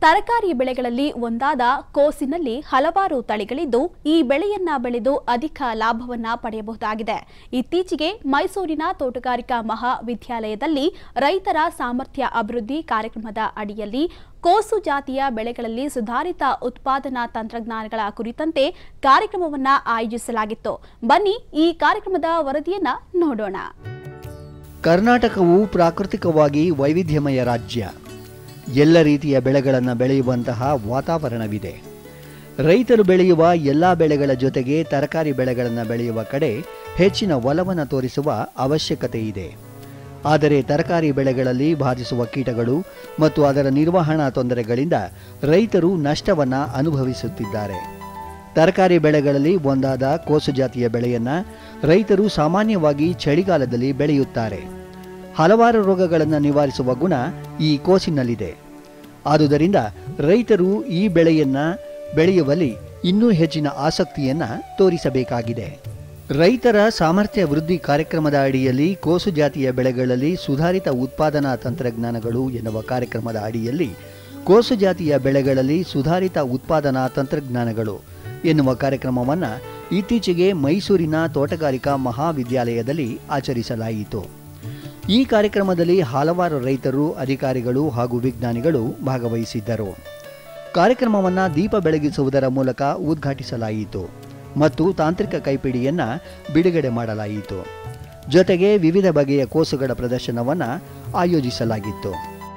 ತರಕಾರಿ ಬೆಳೆಗಳಲ್ಲಿ ಒಂದಾದ ಕೋಸಿನಲ್ಲಿ ಹಲವಾರು ತಳಿಗಳಿದ್ದು ಈ ಬೆಳೆಯನ್ನ ಬೆಳೆದು ಅಧಿಕ ಲಾಭವನ್ನ ಪಡೆಯಬಹುದಾಗಿದೆ. ಇತ್ತೀಚೆಗೆ ಮೈಸೂರಿನ ತೋಟಗಾರಿಕಾ ಮಹಾವಿದ್ಯಾಲಯದಲ್ಲಿ ರೈತರ ಸಾಮರ್ಥ್ಯ ಅಭಿವೃದ್ಧಿ ಕಾರ್ಯಕ್ರಮದ ಅಡಿಯಲ್ಲಿ ಕೋಸು ಜಾತಿಯ ಬೆಳೆಗಳಲ್ಲಿ ಸುಧಾರಿತ ಉತ್ಪಾದನಾ ತಂತ್ರಜ್ಞಾನಗಳ ಕುರಿತಂತೆ ಕಾರ್ಯಕ್ರಮವನ್ನ ಆಯೋಜಿಸಲಾಗಿತ್ತು. ಬನ್ನಿ ಈ ಕಾರ್ಯಕ್ರಮದ ವರದಿಯನ್ನ ನೋಡೋಣ. ಕರ್ನಾಟಕವು ಪ್ರಾಕೃತಿಕವಾಗಿ ವೈವಿಧ್ಯಮಯ ರಾಜ್ಯ. ಎಲ್ಲ ರೀತಿಯ ಬೆಳೆಗಳನ್ನು ಬೆಳೆಯುವಂತಹ ವಾತಾವರಣವಿದೆ. ರೈತರು ಬೆಳೆಯುವ ಎಲ್ಲ ಬೆಳೆಗಳ ಜೊತೆಗೆ ತರಕಾರಿ ಬೆಳೆಗಳನ್ನು ಬೆಳೆಯುವ ಕಡೆ ಹೆಚ್ಚಿನ ಒಲವನ್ನು ತೋರಿಸುವ ಅವಶ್ಯಕತೆ ಇದೆ. ಆದರೆ ತರಕಾರಿ ಬೆಳೆಗಳಲ್ಲಿ ಬಾಧಿಸುವ ಕೀಟಗಳು ಮತ್ತು ಅದರ ನಿರ್ವಹಣಾ ತೊಂದರೆಗಳಿಂದ ರೈತರು ನಷ್ಟವನ್ನು ಅನುಭವಿಸುತ್ತಿದ್ದಾರೆ. ತರಕಾರಿ ಬೆಳೆಗಳಲ್ಲಿ ಒಂದಾದ ಕೋಸು ಜಾತಿಯ ಬೆಳೆಯನ್ನು ರೈತರು ಸಾಮಾನ್ಯವಾಗಿ ಚಳಿಗಾಲದಲ್ಲಿ ಬೆಳೆಯುತ್ತಾರೆ. ಹಲವಾರು ರೋಗಗಳನ್ನು ನಿವಾರಿಸುವ ಗುಣ ಈ ಕೋಸಿನಲ್ಲಿದೆ. ಆದುದರಿಂದ ರೈತರು ಈ ಬೆಳೆಯನ್ನು ಬೆಳೆಯುವಲ್ಲಿ ಇನ್ನೂ ಹೆಚ್ಚಿನ ಆಸಕ್ತಿಯನ್ನು ತೋರಿಸಬೇಕಾಗಿದೆ. ರೈತರ ಸಾಮರ್ಥ್ಯ ವೃದ್ಧಿ ಕಾರ್ಯಕ್ರಮದ ಅಡಿಯಲ್ಲಿ ಕೋಸು ಜಾತಿಯ ಬೆಳೆಗಳಲ್ಲಿ ಸುಧಾರಿತ ಉತ್ಪಾದನಾ ತಂತ್ರಜ್ಞಾನಗಳು ಎನ್ನುವ ಕಾರ್ಯಕ್ರಮದ ಅಡಿಯಲ್ಲಿ ಕೋಸು ಜಾತಿಯ ಬೆಳೆಗಳಲ್ಲಿ ಸುಧಾರಿತ ಉತ್ಪಾದನಾ ತಂತ್ರಜ್ಞಾನಗಳು ಎನ್ನುವ ಕಾರ್ಯಕ್ರಮವನ್ನು ಇತ್ತೀಚೆಗೆ ಮೈಸೂರಿನ ತೋಟಗಾರಿಕಾ ಮಹಾವಿದ್ಯಾಲಯದಲ್ಲಿ ಆಚರಿಸಲಾಯಿತು. ಈ ಕಾರ್ಯಕ್ರಮದಲ್ಲಿ ಹಲವಾರು ರೈತರು, ಅಧಿಕಾರಿಗಳು ಹಾಗೂ ವಿಜ್ಞಾನಿಗಳು ಭಾಗವಹಿಸಿದ್ದರು. ಕಾರ್ಯಕ್ರಮವನ್ನು ದೀಪ ಬೆಳಗಿಸುವುದರ ಮೂಲಕ ಉದ್ಘಾಟಿಸಲಾಯಿತು ಮತ್ತು ತಾಂತ್ರಿಕ ಕೈಪಿಡಿಯನ್ನು ಬಿಡುಗಡೆ ಮಾಡಲಾಯಿತು. ಜೊತೆಗೆ ವಿವಿಧ ಬಗೆಯ ಕೋಸುಗಳ ಪ್ರದರ್ಶನವನ್ನು ಆಯೋಜಿಸಲಾಗಿತ್ತು.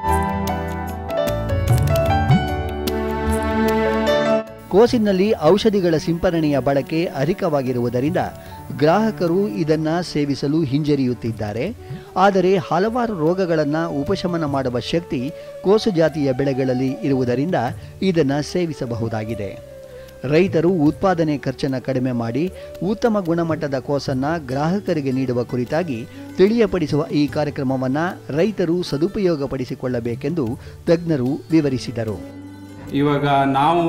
ಕೋಸಿನಲ್ಲಿ ಔಷಧಿಗಳ ಸಿಂಪರಣೆಯ ಬಳಕೆ ಅಧಿಕವಾಗಿರುವುದರಿಂದ ಗ್ರಾಹಕರು ಇದನ್ನು ಸೇವಿಸಲು ಹಿಂಜರಿಯುತ್ತಿದ್ದಾರೆ. ಆದರೆ ಹಲವಾರು ರೋಗಗಳನ್ನು ಉಪಶಮನ ಮಾಡುವ ಶಕ್ತಿ ಕೋಸು ಜಾತಿಯ ಬೆಳೆಗಳಲ್ಲಿ ಇರುವುದರಿಂದ ಇದನ್ನು ಸೇವಿಸಬಹುದಾಗಿದೆ. ರೈತರು ಉತ್ಪಾದನೆ ಖರ್ಚನ್ನು ಕಡಿಮೆ ಮಾಡಿ ಉತ್ತಮ ಗುಣಮಟ್ಟದ ಕೋಸನ್ನು ಗ್ರಾಹಕರಿಗೆ ನೀಡುವ ಕುರಿತಾಗಿ ತಿಳಿಯಪಡಿಸುವ ಈ ಕಾರ್ಯಕ್ರಮವನ್ನು ರೈತರು ಸದುಪಯೋಗಪಡಿಸಿಕೊಳ್ಳಬೇಕೆಂದು ತಜ್ಞರು ವಿವರಿಸಿದರು. ಇವಾಗ ನಾವು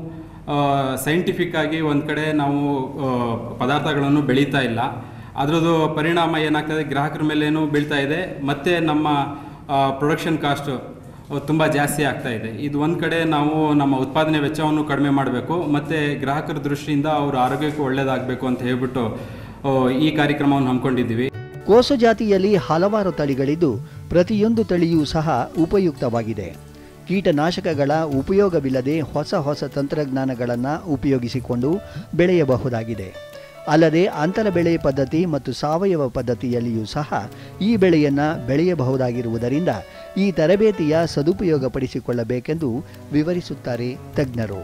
ಸೈಂಟಿಫಿಕ್ ಆಗಿ ಒಂದು ಕಡೆ ನಾವು ಪದಾರ್ಥಗಳನ್ನು ಬೆಳೀತಾ ಇಲ್ಲ. ಅದರದ್ದು ಪರಿಣಾಮ ಏನಾಗ್ತದೆ, ಗ್ರಾಹಕರ ಮೇಲೇನೂ ಬೀಳ್ತಾ ಇದೆ, ಮತ್ತು ನಮ್ಮ ಪ್ರೊಡಕ್ಷನ್ ಕಾಸ್ಟ್ ತುಂಬ ಜಾಸ್ತಿ ಆಗ್ತಾ ಇದೆ. ಇದು ಒಂದು ಕಡೆ ನಾವು ನಮ್ಮ ಉತ್ಪಾದನೆ ವೆಚ್ಚವನ್ನು ಕಡಿಮೆ ಮಾಡಬೇಕು, ಮತ್ತು ಗ್ರಾಹಕರ ದೃಷ್ಟಿಯಿಂದ ಅವ್ರ ಆರೋಗ್ಯಕ್ಕೂ ಒಳ್ಳೆಯದಾಗಬೇಕು ಅಂತ ಹೇಳ್ಬಿಟ್ಟು ಈ ಕಾರ್ಯಕ್ರಮವನ್ನು ಹಮ್ಮಿಕೊಂಡಿದ್ದೀವಿ. ಕೋಸು ಜಾತಿಯಲ್ಲಿ ಹಲವಾರು ತಳಿಗಳಿದ್ದು ಪ್ರತಿಯೊಂದು ತಳಿಯೂ ಸಹ ಉಪಯುಕ್ತವಾಗಿದೆ. ಕೀಟನಾಶಕಗಳ ಉಪಯೋಗವಿಲ್ಲದೆ ಹೊಸ ತಂತ್ರಜ್ಞಾನಗಳನ್ನು ಉಪಯೋಗಿಸಿಕೊಂಡು ಬೆಳೆಯಬಹುದಾಗಿದೆ. ಅಲ್ಲದೆ ಅಂತರ ಬೆಳೆ ಪದ್ಧತಿ ಮತ್ತು ಸಾವಯವ ಪದ್ಧತಿಯಲ್ಲಿಯೂ ಸಹ ಈ ಬೆಳೆಯನ್ನು ಬೆಳೆಯಬಹುದಾಗಿರುವುದರಿಂದ ಈ ತರಬೇತಿಯ ಸದುಪಯೋಗಪಡಿಸಿಕೊಳ್ಳಬೇಕೆಂದು ವಿವರಿಸುತ್ತಾರೆ ತಜ್ಞರು.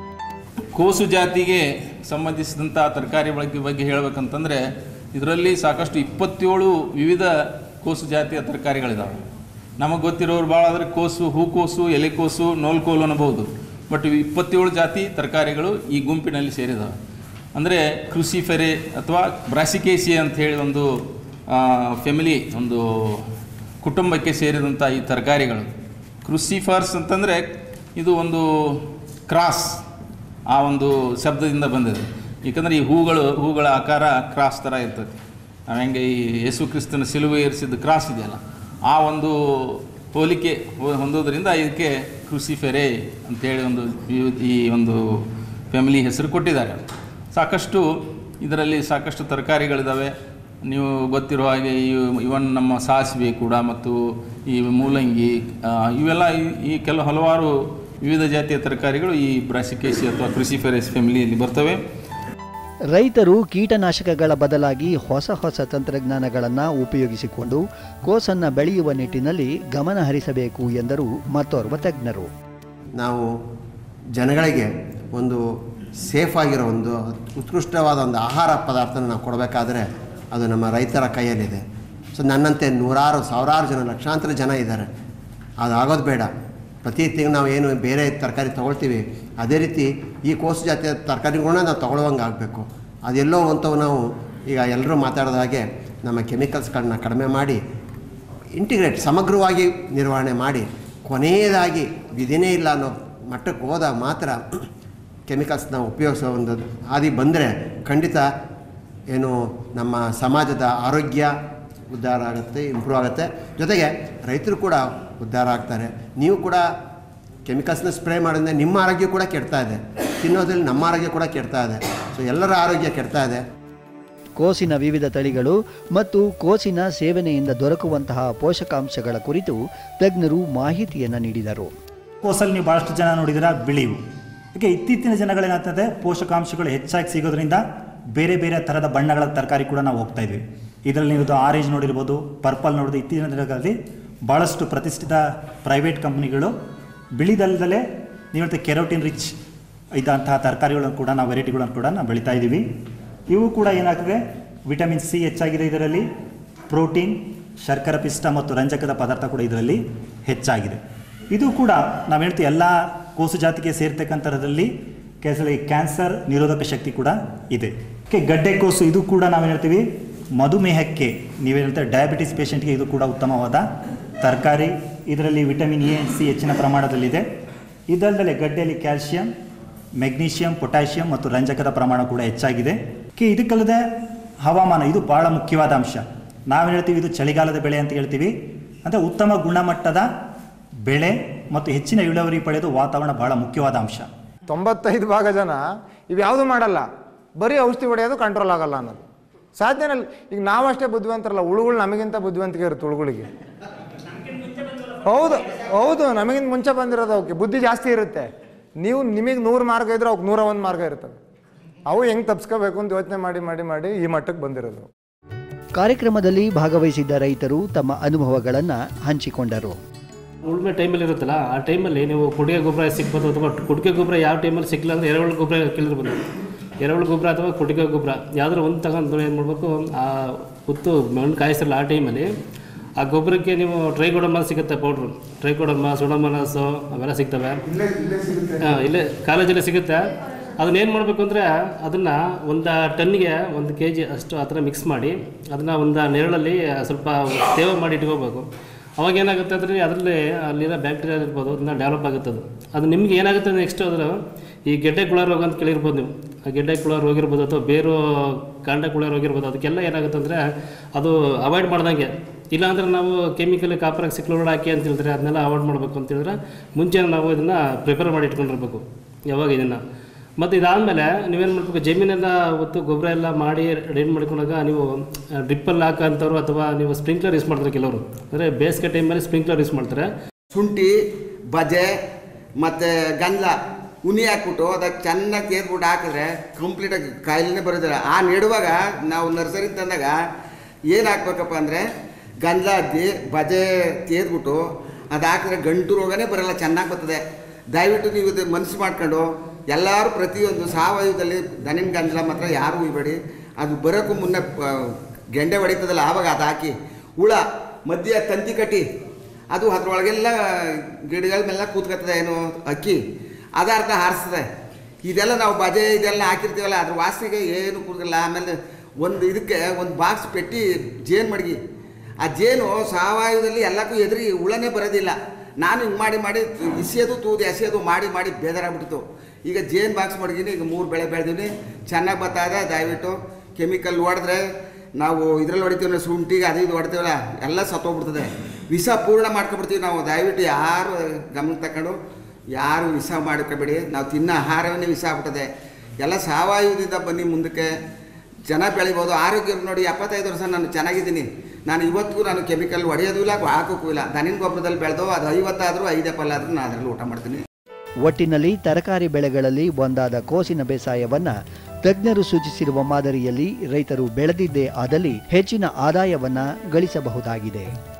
ಕೋಸು ಜಾತಿಗೆ ಸಂಬಂಧಿಸಿದಂಥ ತರಕಾರಿ ಬಗ್ಗೆ ಹೇಳಬೇಕಂತಂದರೆ ಇದರಲ್ಲಿ ಸಾಕಷ್ಟು 27 ವಿವಿಧ ಕೋಸು ಜಾತಿಯ ತರಕಾರಿಗಳಿದ್ದಾವೆ. ನಮಗೆ ಗೊತ್ತಿರೋರು ಭಾಳ ಆದರೆ ಕೋಸು, ಹೂಕೋಸು, ಎಲೆಕೋಸು, ನೋಲ್ಕೋಲು ಅನ್ನಬಹುದು. ಬಟ್ 27 ಜಾತಿ ತರಕಾರಿಗಳು ಈ ಗುಂಪಿನಲ್ಲಿ ಸೇರಿದ್ದಾವೆ. ಅಂದರೆ ಕ್ರುಸಿಫೆರೆ ಅಥವಾ ಬ್ರಾಸಿಕೇಸಿ ಅಂತ ಹೇಳಿ ಒಂದು ಫ್ಯಾಮಿಲಿ, ಒಂದು ಕುಟುಂಬಕ್ಕೆ ಸೇರಿದಂಥ ಈ ತರಕಾರಿಗಳು. ಕ್ರುಸಿಫರ್ಸ್ ಅಂತಂದರೆ ಇದು ಒಂದು ಕ್ರಾಸ್, ಆ ಒಂದು ಶಬ್ದದಿಂದ ಬಂದಿದೆ. ಏಕೆಂದರೆ ಈ ಹೂಗಳ ಆಕಾರ ಕ್ರಾಸ್ ಥರ ಇರ್ತದೆ. ನಾವು ಹೆಂಗೆ ಈ ಯೇಸು ಕ್ರಿಸ್ತನ ಸಿಲುವೆ ಏರಿಸಿದ ಕ್ರಾಸ್ ಇದೆಯಲ್ಲ, ಆ ಒಂದು ಹೋಲಿಕೆ ಹೊಂದೋದ್ರಿಂದ ಇದಕ್ಕೆ ಕ್ರುಸಿಫೆರೆ ಅಂತೇಳಿ ಈ ಒಂದು ಫ್ಯಾಮಿಲಿ ಹೆಸರು ಕೊಟ್ಟಿದ್ದಾರೆ. ಇದರಲ್ಲಿ ಸಾಕಷ್ಟು ತರಕಾರಿಗಳಿದ್ದಾವೆ. ನೀವು ಗೊತ್ತಿರೋ ಹಾಗೆ ಇವನ್ ನಮ್ಮ ಸಾಸಿವೆ ಕೂಡ ಮತ್ತು ಈ ಮೂಲಂಗಿ ಇವೆಲ್ಲ ಈ ಹಲವಾರು ವಿವಿಧ ಜಾತಿಯ ತರಕಾರಿಗಳು ಈ ಬ್ರಾಸಿಕೇಸಿ ಅಥವಾ ಕ್ರುಸಿಫೆರೆಸ್ ಫ್ಯಾಮಿಲಿಯಲ್ಲಿ ಬರ್ತವೆ. ರೈತರು ಕೀಟನಾಶಕಗಳ ಬದಲಾಗಿ ಹೊಸ ತಂತ್ರಜ್ಞಾನಗಳನ್ನು ಉಪಯೋಗಿಸಿಕೊಂಡು ಕೋಸನ್ನು ಬೆಳೆಯುವ ನಿಟ್ಟಿನಲ್ಲಿ ಗಮನ ಹರಿಸಬೇಕು ಎಂದರು ಮತ್ತೋರ್ವ ತಜ್ಞರು. ನಾವು ಜನಗಳಿಗೆ ಒಂದು ಸೇಫ್ ಆಗಿರೋ ಒಂದು ಉತ್ಕೃಷ್ಟವಾದ ಒಂದು ಆಹಾರ ಪದಾರ್ಥನ ನಾವು ಕೊಡಬೇಕಾದ್ರೆ ಅದು ನಮ್ಮ ರೈತರ ಕೈಯಲ್ಲಿದೆ. ಸೊ ನನ್ನಂತೆ ನೂರಾರು ಸಾವಿರಾರು ಜನ, ಲಕ್ಷಾಂತರ ಜನ ಇದ್ದಾರೆ. ಅದಾಗೋದು ಬೇಡ. ಪ್ರತಿ ತಿಂಗಳು ನಾವು ಏನು ಬೇರೆ ತರಕಾರಿ ತೊಗೊಳ್ತೀವಿ ಅದೇ ರೀತಿ ಈ ಕೋಸು ಜಾತಿಯ ತರಕಾರಿಗಳನ್ನ ನಾವು ತೊಗೊಳ್ಳುವಂಗೆ ಆಗಬೇಕು. ಅದೆಲ್ಲೋ ಅಂಥವು ನಾವು ಈಗ ಎಲ್ಲರೂ ಮಾತಾಡಿದ ಹಾಗೆ ನಮ್ಮ ಕೆಮಿಕಲ್ಸ್ಗಳನ್ನ ಕಡಿಮೆ ಮಾಡಿ ಇಂಟಿಗ್ರೇಟ್ ಸಮಗ್ರವಾಗಿ ನಿರ್ವಹಣೆ ಮಾಡಿ ಕೊನೆಯದಾಗಿ ವಿಧಿನೇ ಇಲ್ಲ ಅನ್ನೋ ಮಟ್ಟಕ್ಕೆ ಹೋದಾಗ ಮಾತ್ರ ಕೆಮಿಕಲ್ಸ್ನ ಉಪಯೋಗಿಸೋ ಒಂದು ಹಾದಿ ಬಂದರೆ ಖಂಡಿತ ಏನು ನಮ್ಮ ಸಮಾಜದ ಆರೋಗ್ಯ ಉದ್ಧಾರ ಆಗುತ್ತೆ, ಇಂಪ್ರೂವ್ ಆಗುತ್ತೆ. ಜೊತೆಗೆ ರೈತರು ಕೂಡ ಉದ್ಧಾರ ಆಗ್ತಾರೆ. ನೀವು ಕೂಡ ಕೆಮಿಕಲ್ಸ್ನ ಸ್ಪ್ರೇ ಮಾಡೋದ್ರಿಂದ ನಿಮ್ಮ ಆರೋಗ್ಯ ಕೂಡ ಕೆಡ್ತಾ ಇದೆ, ತಿನ್ನೋದ್ರಲ್ಲಿ ನಮ್ಮ ಆರೋಗ್ಯ ಕೂಡ ಕೆಡ್ತಾ ಇದೆ. ಸೊ ಎಲ್ಲರ ಆರೋಗ್ಯ ಕೆಡ್ತಾ ಇದೆ. ಕೋಸಿನ ವಿವಿಧ ತಳಿಗಳು ಮತ್ತು ಕೋಸಿನ ಸೇವನೆಯಿಂದ ದೊರಕುವಂತಹ ಪೋಷಕಾಂಶಗಳ ಕುರಿತು ತಜ್ಞರು ಮಾಹಿತಿಯನ್ನು ನೀಡಿದರು. ಕೋಸಲ್ಲಿ ನೀವು ಭಾಳಷ್ಟು ಜನ ನೋಡಿದಿರ ಬಿಳಿವು. ಈಗ ಇತ್ತೀಚಿನ ಜನಗಳೇನಾಗ್ತದೆ, ಪೋಷಕಾಂಶಗಳು ಹೆಚ್ಚಾಗಿ ಸಿಗೋದ್ರಿಂದ ಬೇರೆ ಬೇರೆ ಥರದ ಬಣ್ಣಗಳ ತರಕಾರಿ ಕೂಡ ನಾವು ಹೋಗ್ತಾ ಇದ್ವಿ. ಇದರಲ್ಲಿ ನೀವು ಆರೆಂಜ್ ನೋಡಿರ್ಬೋದು, ಪರ್ಪಲ್ ನೋಡಿದ್ರೆ ಇತ್ತೀಚಿನ ದಿನಗಳಲ್ಲಿ ಭಾಳಷ್ಟು ಪ್ರತಿಷ್ಠಿತ ಪ್ರೈವೇಟ್ ಕಂಪ್ನಿಗಳು ಬಿಳಿದಲ್ಲದಲ್ಲೇ ನೀವು ಹೇಳ್ತಾ ಕೆರೋಟಿನ್ ರಿಚ್ ಇದ್ದಂತಹ ತರಕಾರಿಗಳನ್ನು ಕೂಡ ನಾವು ವೆರೈಟಿಗಳನ್ನು ಕೂಡ ನಾವು ಬೆಳೀತಾ ಇದ್ದೀವಿ. ಇವು ಕೂಡ ಏನಾಗ್ತದೆ, ವಿಟಮಿನ್ ಸಿ ಹೆಚ್ಚಾಗಿದೆ ಇದರಲ್ಲಿ, ಪ್ರೋಟೀನ್, ಶರ್ಕರ ಪಿಷ್ಟ ಮತ್ತು ರಂಜಕದ ಪದಾರ್ಥ ಕೂಡ ಇದರಲ್ಲಿ ಹೆಚ್ಚಾಗಿದೆ. ಇದು ಕೂಡ ನಾವು ಹೇಳ್ತೀವಿ ಎಲ್ಲ ಕೋಸು ಜಾತಿಗೆ ಸೇರ್ತಕ್ಕಂಥದ್ರಲ್ಲಿ ಕ್ಯಾನ್ಸರ್ ನಿರೋಧಕ ಶಕ್ತಿ ಕೂಡ ಇದೆ. ಗಡ್ಡೆ ಕೋಸು ಇದು ಕೂಡ ನಾವೇನು ಹೇಳ್ತೀವಿ ಮಧುಮೇಹಕ್ಕೆ, ನೀವೇನು ಹೇಳ್ತಾರೆ ಡಯಾಬಿಟಿಸ್ ಪೇಷಂಟ್ಗೆ ಇದು ಕೂಡ ಉತ್ತಮವಾದ ತರಕಾರಿ. ಇದರಲ್ಲಿ ವಿಟಮಿನ್ ಎ ಸಿ ಹೆಚ್ಚಿನ ಪ್ರಮಾಣದಲ್ಲಿದೆ. ಇದಲ್ಲದೆ ಗಡ್ಡೆಯಲ್ಲಿ ಕ್ಯಾಲ್ಸಿಯಂ, ಮೆಗ್ನೀಷಿಯಂ, ಪೊಟ್ಯಾಷಿಯಂ ಮತ್ತು ರಂಜಕದ ಪ್ರಮಾಣ ಕೂಡ ಹೆಚ್ಚಾಗಿದೆ. ಇದಕ್ಕಲ್ಲದೆ ಹವಾಮಾನ ಇದು ಭಾಳ ಮುಖ್ಯವಾದ ಅಂಶ. ನಾವೇನು ಹೇಳ್ತೀವಿ ಇದು ಚಳಿಗಾಲದ ಬೆಳೆ ಅಂತ ಹೇಳ್ತೀವಿ. ಅಂದರೆ ಉತ್ತಮ ಗುಣಮಟ್ಟದ ಬೆಳೆ ಮತ್ತು ಹೆಚ್ಚಿನ ಇಳುವರಿ ಪಡೆಯೋದು ವಾತಾವರಣ ಭಾಳ ಮುಖ್ಯವಾದ ಅಂಶ. 95% ಜನ ಇವ್ಯಾವುದು ಮಾಡಲ್ಲ, ಬರೀ ಔಷಧಿ ಹೊಡೆಯೋದು ಕಂಟ್ರೋಲ್ ಆಗಲ್ಲ ಅನ್ನೋದು ಸಾಧ್ಯನೇ. ಈಗ ನಾವಷ್ಟೇ ಬುದ್ಧಿವಂತರಲ್ಲ, ಹುಳುಗಳು ನಮಗಿಂತ ಬುದ್ಧಿವಂತಿಕೆ ಇರುತ್ತೆ ಹುಳುಗಳಿಗೆ. ಹೌದು ಹೌದು, ನಮಗಿಂತ ಮುಂಚೆ ಬಂದಿರೋದು ಅವಕ್ಕೆ ಬುದ್ಧಿ ಜಾಸ್ತಿ ಇರುತ್ತೆ. ನಿಮಗೆ 100 ಮಾರ್ಗ ಇದ್ರೆ ಅವಕ್ಕೆ 101 ಮಾರ್ಗ ಇರ್ತವೆ. ಅವು ಹೆಂಗೆ ತಪ್ಪಿಸ್ಕೋಬೇಕು ಅಂತ ಯೋಚನೆ ಮಾಡಿ ಮಾಡಿ ಮಾಡಿ ಈ ಮಟ್ಟಕ್ಕೆ ಬಂದಿರೋದು. ಕಾರ್ಯಕ್ರಮದಲ್ಲಿ ಭಾಗವಹಿಸಿದ್ದ ರೈತರು ತಮ್ಮ ಅನುಭವಗಳನ್ನು ಹಂಚಿಕೊಂಡರು. ಉಳುಮೆ ಟೈಮಲ್ಲಿ ಇರುತ್ತಲ್ಲ, ಆ ಟೈಮಲ್ಲಿ ನೀವು ಕೊಡುಗೆ ಗೊಬ್ಬರ ಸಿಗ್ಬೋದು, ಅಥವಾ ಕೊಡುಗೆ ಗೊಬ್ಬರ ಯಾವ ಟೈಮಲ್ಲಿ ಸಿಕ್ಕಿಲ್ಲ ಅಂದರೆ ಎರೆಹುಳು ಗೊಬ್ಬರ ಕೇಳಿರ್ಬೋದು. ಎರೆಹುಳು ಗೊಬ್ಬರ ಅಥವಾ ಕೊಡುಗೆ ಗೊಬ್ಬರ ಯಾವುದಾದ್ರು ಒಂದು ತಗೊಂಡು ಏನು ಮಾಡಬೇಕು, ಆ ಹುತ್ತು ಮಣ್ಣು ಕಾಯಿಸಲ್ಲ ಆ ಟೈಮಲ್ಲಿ ಆ ಗೊಬ್ಬರಕ್ಕೆ ನೀವು ಟ್ರೈಕೋಡರ್ಮಾ ಸಿಗುತ್ತೆ ಪೌಡ್ರು, ಟ್ರೈಕೋಡರ್ಮಾ, ಸುಡೋಮೋನಾಸು ಅವೆಲ್ಲ ಸಿಗ್ತವೆ. ಇಲ್ಲೇ ಕಾಲೇಜಲ್ಲೇ ಸಿಗುತ್ತೆ. ಅದನ್ನೇನು ಮಾಡಬೇಕು ಅಂದರೆ ಅದನ್ನು 1 ಟನ್ನಿಗೆ 1 kg ಅಷ್ಟು ಆ ಥರ ಮಿಕ್ಸ್ ಮಾಡಿ ಅದನ್ನು ಒಂದು ನೆರಳಲ್ಲಿ ಸ್ವಲ್ಪ ತೇವ ಮಾಡಿ ಇಟ್ಕೋಬೇಕು. ಅವಾಗ ಏನಾಗುತ್ತೆ ಅಂದರೆ ಅದರಲ್ಲಿ ಅಲ್ಲಿರೋ ಬ್ಯಾಕ್ಟೀರಿಯಾ ಇರ್ಬೋದು, ಅದನ್ನ ಡೆವಲಪ್ ಆಗುತ್ತೆ. ಅದು ನಿಮ್ಗೆ ಏನಾಗುತ್ತೆ ನೆಕ್ಸ್ಟ್ ಅದರ ಈ ಗೆಡ್ಡೆ ಕುಳ ರೋಗ ಅಂತ ಕೇಳಿರ್ಬೋದು ನೀವು. ಆ ಗೆಡ್ಡೆ ಕುಳ ರೋಗ ಇರ್ಬೋದು ಅಥವಾ ಬೇರು ಕಾಂಡ ಕುಳ ರೋಗ ಇರ್ಬೋದು. ಅದಕ್ಕೆಲ್ಲ ಏನಾಗುತ್ತೆ ಅಂದರೆ ಅದು ಅವಾಯ್ಡ್ ಮಾಡ್ದಂಗೆ. ಇಲ್ಲಾಂದರೆ ನಾವು ಕೆಮಿಕಲ್ ಕಾಪರಾಗಿ ಸಿಕ್ಲೋಡ್ ಹಾಕಿ ಅಂತ ಹೇಳಿದ್ರೆ ಅದನ್ನೆಲ್ಲ ಅವಾಯ್ಡ್ ಮಾಡಬೇಕು ಅಂತ ಹೇಳಿದ್ರೆ ಮುಂಚೆ ನಾವು ಇದನ್ನು ಪ್ರಿಪೇರ್ ಮಾಡಿ ಇಟ್ಕೊಂಡಿರ್ಬೇಕು ಯಾವಾಗ ಇದನ್ನು. ಮತ್ತು ಇದಾದಮೇಲೆ ನೀವೇನು ಮಾಡಬೇಕು, ಜಮೀನೆಲ್ಲ ಹೊತ್ತು ಗೊಬ್ಬರ ಎಲ್ಲ ಮಾಡಿ ರೆಡಿ ಮಾಡ್ಕೊಂಡಾಗ ನೀವು ಡ್ರಿಪ್ಪಲ್ಲಿ ಹಾಕೋಂಥವ್ರು ಅಥವಾ ನೀವು ಸ್ಪ್ರಿಂಕ್ಲರ್ ಯೂಸ್ ಮಾಡ್ತಾರೆ ಕೆಲವರು. ಅಂದರೆ ಬೇಸಿಗೆ ಟೈಮಲ್ಲಿ ಸ್ಪ್ರಿಂಕ್ಲರ್ ಯೂಸ್ ಮಾಡ್ತಾರೆ. ಶುಂಠಿ, ಬಜೆ ಮತ್ತು ಗಂಧ ಉನಿ ಹಾಕ್ಬಿಟ್ಟು ಅದಕ್ಕೆ ಚೆನ್ನಾಗಿ ತೇದ್ಬಿಟ್ಟು ಹಾಕಿದ್ರೆ ಕಂಪ್ಲೀಟಾಗಿ ಕಾಯಿಲೆನೇ ಬರೋದಿಲ್ಲ. ಆ ನೆಡುವಾಗ ನಾವು ನರ್ಸರಿ ತಂದಾಗ ಏನು ಹಾಕ್ಬೇಕಪ್ಪ ಅಂದರೆ ಗಂಧ ಬಜೆ ತೇದ್ಬಿಟ್ಟು ಅದು ಹಾಕಿದ್ರೆ ಗಂಟು ರೋಗನೇ ಬರೋಲ್ಲ, ಚೆನ್ನಾಗಿ ಬರ್ತದೆ. ದಯವಿಟ್ಟು ನೀವು ಇದು ಮನಸ್ಸು ಮಾಡ್ಕೊಂಡು ಎಲ್ಲರೂ ಪ್ರತಿಯೊಂದು ಸಾವಯವದಲ್ಲಿ ದನಿನ ಗಂಜಲ ಮಾತ್ರ ಯಾರೂ ಉಯ್ಬೇಡಿ. ಅದು ಬರೋಕ್ಕೂ ಮುನ್ನೆ ಗೆಂಡೆ ಹೊಡಿತದಲ್ಲ ಆವಾಗ ಅದು ಹಾಕಿ ಹುಳ ಮಧ್ಯೆ ತಂತಿ ಕಟ್ಟಿ ಅದು ಅದರೊಳಗೆಲ್ಲ ಗಿಡಗಳ ಮೇಲೆ ಕೂತ್ಕೊತದೆ, ಏನು ಅಕ್ಕಿ ಅದಾರ್ಥ ಹಾರಿಸ್ತದೆ. ಇದೆಲ್ಲ ನಾವು ಬಜೆ ಇದೆಲ್ಲ ಹಾಕಿರ್ತೀವಲ್ಲ ಅದ್ರ ವಾಸನೆಗೆ ಏನು ಕೂದಲ್ಲ. ಆಮೇಲೆ ಇದಕ್ಕೆ ಒಂದು ಬಾಕ್ಸ್ ಪೆಟ್ಟಿ ಜೇನು ಮಡಗಿ, ಆ ಜೇನು ಸಾವಯವದಲ್ಲಿ ಎಲ್ಲಕ್ಕೂ ಎದುರಿ ಹುಳನೇ ಬರೋದಿಲ್ಲ. ನಾನು ಹಿಂಗೆ ಮಾಡಿ ಮಾಡಿ ಇಸಿಯೋದು ತೂದು ಎಸೆಯೋದು ಮಾಡಿ ಮಾಡಿ ಬೇಜಾರಾಗ್ಬಿಟ್ಟಿತ್ತು. ಈಗ ಜೇನು ಬಾಕ್ಸ್ ಮಡಗಿನಿ, ಈಗ 3 ಬೆಳೆ ಬೆಳೆದೀನಿ, ಚೆನ್ನಾಗಿ ಬರ್ತಾಯಿದೆ. ದಯವಿಟ್ಟು ಕೆಮಿಕಲ್ ಹೊಡೆದ್ರೆ ನಾವು ಇದರಲ್ಲಿ ಹೊಡಿತೀವಿ, ಶುಂಠಿಗೆ ಅದು ಇದು ಹೊಡ್ತೀವಲ್ಲ ಎಲ್ಲ ಸತ್ತೋಗ್ಬಿಡ್ತದೆ, ವಿಷ ಪೂರ್ಣ ಮಾಡ್ಕೊಬಿಡ್ತೀವಿ ನಾವು. ದಯವಿಟ್ಟು ಯಾರು ಗಮನಕ್ಕೆ ತಗೊಂಡು ಯಾರು ವಿಷ ಮಾಡ್ಕೋಬೇಡಿ. ನಾವು ತಿನ್ನೋ ಆಹಾರವೇ ವಿಷ ಆಗ್ಬಿಟ್ಟದೆ. ಎಲ್ಲ ಸಾವಯವದಿಂದ ಬನ್ನಿ, ಮುಂದಕ್ಕೆ ಚೆನ್ನಾಗಿ ಬೆಳಿಬೋದು. ಆರೋಗ್ಯ ನೋಡಿ 75 ವರ್ಷ ನಾನು ಚೆನ್ನಾಗಿದ್ದೀನಿ. ನಾನು ಇವತ್ತಿಗೂ ನಾನು ಕೆಮಿಕಲ್ ಹೊಡೆಯೋದು ಇಲ್ಲ, ಹಾಕೋಕ್ಕೂ ಇಲ್ಲ. ದನಿನ ಗೊಬ್ಬರದಲ್ಲಿ ಬೆಳೆದೋ ಅದು 50 ಆದರೂ 5 ಫಲ ಆದರೂ ನಾನು ಅದರಲ್ಲಿ ಊಟ ಮಾಡ್ತೀನಿ. ಒಟ್ಟಿನಲ್ಲಿ ತರಕಾರಿ ಬೆಳೆಗಳಲ್ಲಿ ಒಂದಾದ ಕೋಸಿನ ಬೇಸಾಯವನ್ನು ತಜ್ಞರು ಸೂಚಿಸಿರುವ ಮಾದರಿಯಲ್ಲಿ ರೈತರು ಬೆಳೆದಿದ್ದೇ ಆದಲ್ಲಿ ಹೆಚ್ಚಿನ ಆದಾಯವನ್ನು ಗಳಿಸಬಹುದಾಗಿದೆ.